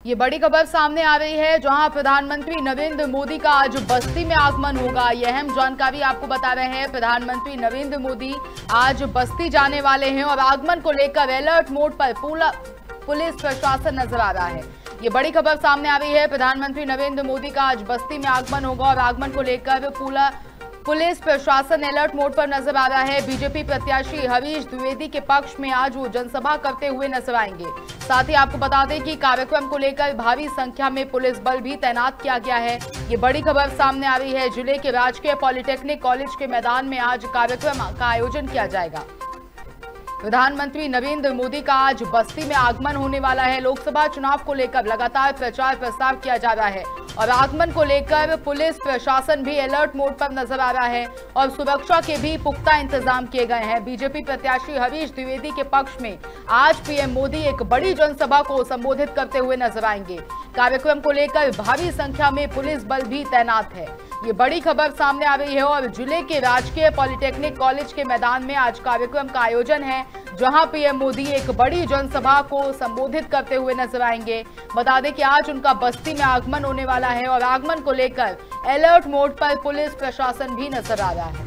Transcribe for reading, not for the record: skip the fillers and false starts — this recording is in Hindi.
ये बड़ी खबर सामने आ रही है, जहां प्रधानमंत्री नरेंद्र मोदी का आज बस्ती में आगमन होगा। यह अहम जानकारी आपको बता रहे हैं। प्रधानमंत्री नरेंद्र मोदी आज बस्ती जाने वाले हैं और आगमन को लेकर अलर्ट मोड पर पुलिस प्रशासन नजर आ रहा है। ये बड़ी खबर सामने आ रही है। प्रधानमंत्री नरेंद्र मोदी का आज बस्ती में आगमन होगा और आगमन को लेकर पुलिस प्रशासन अलर्ट मोड पर नजर आ रहा है। बीजेपी प्रत्याशी हरीश द्विवेदी के पक्ष में आज वो जनसभा करते हुए नजर आएंगे। साथ ही आपको बता दें कि कार्यक्रम को लेकर भारी संख्या में पुलिस बल भी तैनात किया गया है। ये बड़ी खबर सामने आ रही है। जिले के राजकीय पॉलिटेक्निक कॉलेज के मैदान में आज कार्यक्रम का आयोजन किया जाएगा। प्रधानमंत्री नरेंद्र मोदी का आज बस्ती में आगमन होने वाला है। लोकसभा चुनाव को लेकर लगातार प्रचार प्रसार किया जा रहा है और आगमन को लेकर पुलिस प्रशासन भी अलर्ट मोड पर नजर आ रहा है और सुरक्षा के भी पुख्ता इंतजाम किए गए हैं। बीजेपी प्रत्याशी हरीश द्विवेदी के पक्ष में आज पीएम मोदी एक बड़ी जनसभा को संबोधित करते हुए नजर आएंगे। कार्यक्रम को लेकर भारी संख्या में पुलिस बल भी तैनात है। ये बड़ी खबर सामने आ रही है और जिले के राजकीय पॉलिटेक्निक कॉलेज के मैदान में आज कार्यक्रम का आयोजन है, जहां पीएम मोदी एक बड़ी जनसभा को संबोधित करते हुए नजर आएंगे। बता दें कि आज उनका बस्ती में आगमन होने वाला है और आगमन को लेकर अलर्ट मोड पर पुलिस प्रशासन भी नजर आ रहा है।